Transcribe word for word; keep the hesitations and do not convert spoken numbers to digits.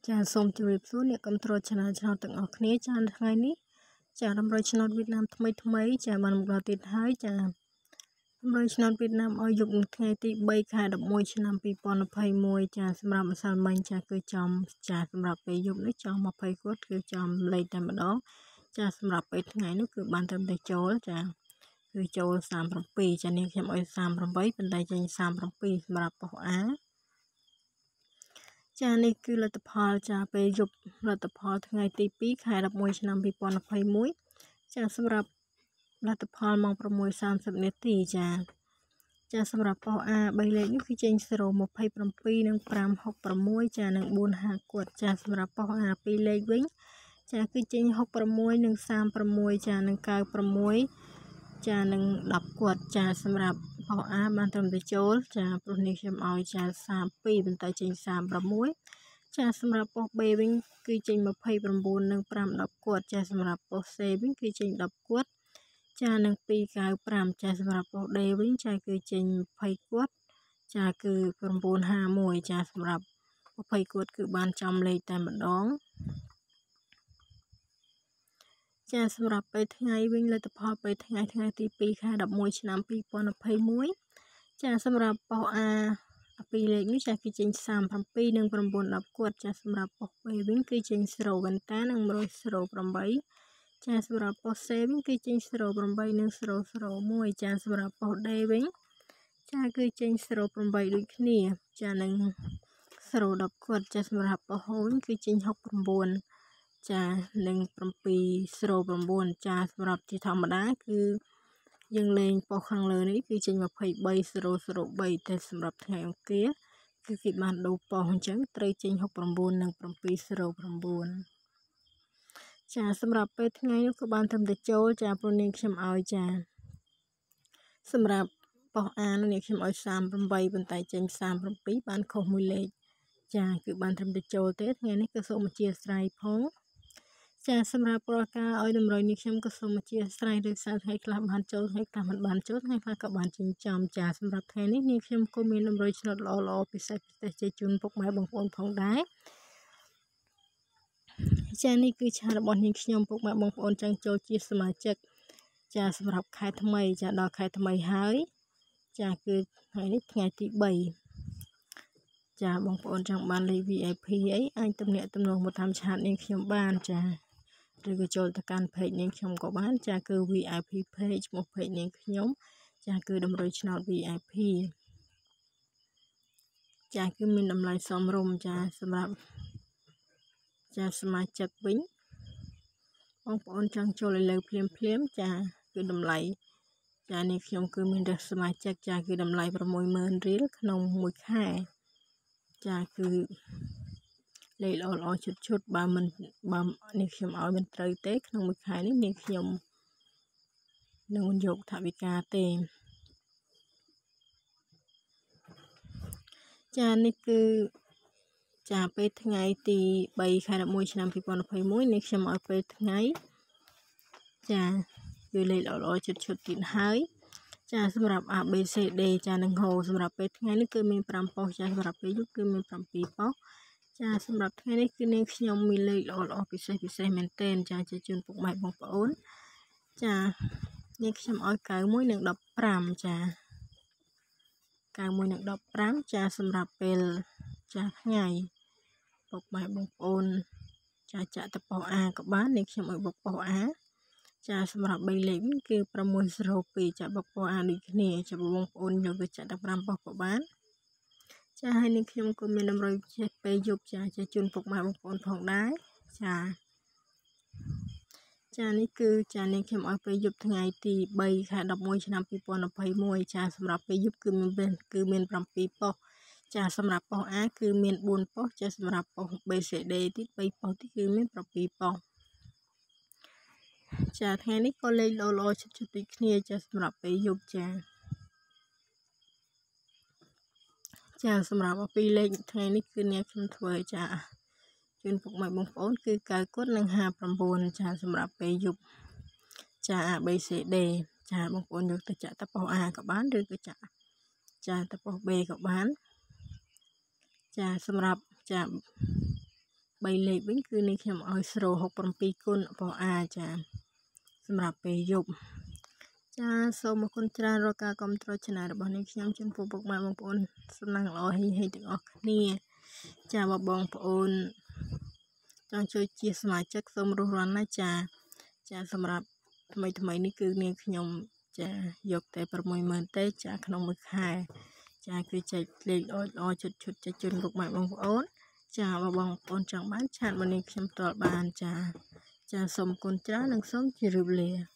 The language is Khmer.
ចាសូមជម្រាបសួរអ្នកគ្រប់គ្រង Channel ឆ្នោតទាំងអស់គ្នាចាថ្ងៃនេះចាដើម្បីឆ្នោតវៀតណាមថ្មីថ្មីចាបានមកដល់ទៀតហើយចាដើម្បីឆ្នោតវៀតណាមឲ្យយកនៅថ្ងៃទីបីខែដប់មួយឆ្នាំពីរពាន់ម្ភៃមួយចាសម្រាប់ម្សិលមិញចាគឺចំចាសម្រាប់ពេលយប់នេះចំម្ភៃគត់គឺចំលេខតែម្ដងចាសម្រាប់ពេលថ្ងៃនោះគឺបានត្រឹមតែចូលចាគឺចូលសាមសិបពីរចានាងខ្ញុំឲ្យសាមប្រាំបីប៉ុន្តែចេញសាមប្រាំពីរសម្រាប់ប៉ុស A ចានេះគឺលទ្ធផលចាពេលយប់លទ្ធផលថ្ងៃទីពីរខែដប់មួយឆ្នាំពីរពាន់ម្ភៃមួយចាសម្រាប់លទ្ធផលម៉ោងប្រាំមួយសាមសិបនាទីចាចាសម្រាប់ប៉ុស A បីលេខនេះគឺចេញゼロ ម្ភៃប្រាំពីរនិងប្រាំហុកប្រាំមួយចានិងបួនហាគត់ចាសម្រាប់ប៉ុស A ពីរលេខវិញចាគឺចេញហុកប្រាំមួយនិងសាមប្រាំមួយចានិងកៅប្រាំមួយចានិងដប់គត់ចាសម្រាប់ប៉ុស A បានត្រឹមតែចូលចាព្រោះនេះខ្ញុំឲ្យចាសាមពីរបន្តែចេញសាមប្រាំមួយចាសម្រាប់ប៉ុស B វិញគឺចេញម្ភៃប្រាំបួននិងប្រាំដប់គត់ចាសម្រាប់ប៉ុស C វិញគឺចេញដប់គត់ចានិងពីរកៅប្រាំចាសម្រាប់ប៉ុស D វិញចាគឺចេញម្ភៃគត់ចាគឺប្រាំបួនហាមួយចាសម្រាប់ម្ភៃគត់គឺបានចំលេខតែម្ដងចាសម្រាប់ពេលថ្ងៃវិញលទ្ធផលពេលថ្ងៃថ្ងៃទីពីរខែដប់មួយឆ្នាំពីរពាន់ម្ភៃមួយចាសម្រាប់ប៉ុស A ពីរលេខនេះចាគឺចេញសាមប្រាំពីរនិងប្រាំបួនដប់គត់ចាសម្រាប់ប៉ុស B វិញគឺចេញゼロវ៉ែនតានិងមួយゼロប្រាំបីចាសម្រាប់ប៉ុស C វិញគឺចេញゼロប្រាំបីនិងゼロゼロមួយចាសម្រាប់ប៉ុស D វិញចាគឺចេញゼロប្រាំបីដូចគ្នាចានិងゼロដប់គត់ចាសម្រាប់ប៉ុស H វិញគឺចេញហុកប្រាំបួនចានិងប្រាំពីរゼロប្រាំបួនចាសម្រាប់ជាធម្មតាគឺយើងលេងប៉ុសខាងលើនេះគឺចេញម្ភៃបីゼロゼロបីតែសម្រាប់ថ្ងៃអង្គារគឺគេបានដូរប៉ុសអញ្ចឹងត្រូវចេញហុកប្រាំបួននិងប្រាំពីរゼロប្រាំបួនចាសម្រាប់ពេលថ្ងៃនោះក៏បានត្រឹមតែចូលចាព្រោះនាងខ្ញុំឲ្យចាសម្រាប់ប៉ុស A នោះនាងខ្ញុំឲ្យសាមប្រាំបីប៉ុន្តែចេញសាមប្រាំពីរបានខុសមួយលេខចាគឺបានត្រឹមតែចូលទេថ្ងៃនេះក៏សូមអធិស្ឋានផងចាសម្រាប់ប្រការឲ្យតម្រុយនេះខ្ញុំក៏សូមអធិស្ឋានដោយសារថ្ងៃខ្លះបានចូលថ្ងៃខ្លះមិនបានចូលថ្ងៃខ្លះក៏បានចិញ្ចឹមចាសម្រាប់ថ្ងៃនេះនាងខ្ញុំក៏មានតម្រុយឆ្នោតល្អល្អពិសេសពិសេសជូនពុកម៉ែបងប្អូនផងដែរចានេះគឺឆានរបស់នាងខ្ញុំពុកម៉ែបងប្អូនចង់ចូលជាសមាជិកចាសម្រាប់ខែថ្មីចាដល់ខែថ្មីហើយចាគឺថ្ងៃនេះថ្ងៃទីបីចាបងប្អូនចង់បានលេខ វី I ភី អីអាចទំនាក់ទំនងមកតាមឆាតនាងខ្ញុំបានចាឬក៏ចូលទៅកាន់ page នាងខ្ញុំក៏បានចាគឺ វី I ភី page ឈ្មោះ page នាងខ្ញុំចាគឺតម្រុយឆ្នោត វី I ភី ចាគឺមានតម្លៃសមរម្យចាសម្រាប់ចាសមាជិកវិញបងប្អូនចង់ចូលឲ្យលើភ្លាមភ្លាមចាគឺតម្លៃចានេះខ្ញុំគឺមានរសមាជិកចាគឺតម្លៃប្រាំមួយម៉ឺនរៀលក្នុងមួយខែចាគឺលេខល្អល្អឈុតឈុតបើមិនបើនេះខ្ញុំឲ្យមិនត្រូវទេក្នុងមួយខែនេះនេះខ្ញុំនឹងយកថវិកាទេចានេះគឺចាពេលថ្ងៃទីបីខែដប់មួយឆ្នាំពីរពាន់ម្ភៃមួយនេះខ្ញុំឲ្យពេលថ្ងៃចាគឺលេខល្អល្អឈុតឈុតទៀតហើយចាសម្រាប់ A B C D ចានឹងហៅសម្រាប់ពេលថ្ងៃនេះគឺមានប្រាំប៉ុសចាសម្រាប់ពេលយប់គឺមានប្រាំពីរប៉ុសចាសម្រាប់ថ្ងៃនេះគឺនាងខ្ញុំមានលេខល្អល្អពិសេសពិសេសមែនទែនចាជាជូនពុកម៉ែបងប្អូនចានាងខ្ញុំឲ្យកៅមួយនិងដប់ប្រាំចាកៅមួយនិងដប់ប្រាំចាសម្រាប់ពេលចាថ្ងៃពុកម៉ែបងប្អូនចាចាក់តប៉ុស A ក៏បាននាងខ្ញុំឲ្យបុកប៉ុស A ចាសម្រាប់បីលេខវិញគឺប្រាំមួយゼロពីរចាបុកប៉ុស A ដូចគ្នាចាបងប្អូនយកទៅចាក់ដល់ប្រាំប៉ុសក៏បានចាហើយនាងខ្ញុំក៏មានតម្រូវចេះពេលយប់ចាចាជូនពុកម៉ែបងប្អូនផងដែរចាចានេះគឺចានាងខ្ញុំឲ្យពេលយប់ថ្ងៃទីបីខែដប់មួយឆ្នាំពីរពាន់ម្ភៃមួយចាសម្រាប់ពេលយប់គឺមានគឺមានប្រាំពីរប៉ុសចាសម្រាប់ប៉ុស A គឺមានបួនប៉ុសចាសម្រាប់ប៉ុស B C D ទៀតបីប៉ុសទៀតគឺមានប្រាំពីរប៉ុសចាថ្ងៃនេះក៏លេខល្អល្អជិតជិតដូចគ្នាចាសម្រាប់ពេលយប់ចាចាសម្រាប់ពីរលេខថ្ងៃនេះគឺអ្នកខ្ញុំធ្វើចាជូនពុកម៉ែបងប្អូនគឺកៅគត់និងហាប្រាំបួនចាសម្រាប់ពេលយប់ចា A B C D ចាបងប្អូនយកទៅចាក់តប៉ុស A ក៏បានឬក៏ចាក់ចាតប៉ុស B ក៏បានចាសម្រាប់ចាใบเล็กวิ่งคือในขยำเอาสโลหกปรปีกุลปออาจ้าสำหรับไปยุบจ้าสมคุณจารกากรมตรชนะระบในขยำจนปูปกมาบางปนสนังรอให้ให้ถึงออกนี่จ้าบบบองปนจงช่วยเชียร์สมาชิกสมรู้รันนะจ้าจ้าสำหรับทำไมทำไมนี่คือเนี่ยขยำจะยกแต่ประมวยเมืองเต้จากขนมมือขายจากคือจะเลี้ยงอ้อยจุดจุดจะจุนลูกหมากบางโอนจากบางปนจากบ้านชาติวันนี้ขยำตัวบ้านจ้าจะสมกุลจ้าหนังส้มจิรุเลีย